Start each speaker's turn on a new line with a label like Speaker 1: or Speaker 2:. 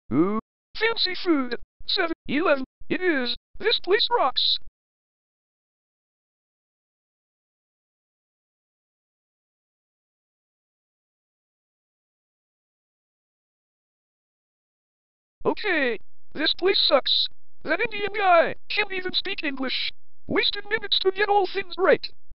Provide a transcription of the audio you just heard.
Speaker 1: Ooh, fancy food. 7-Eleven. It is. This place rocks. Okay, this place sucks. That Indian guy can't even speak English. Wasted minutes to get all things right.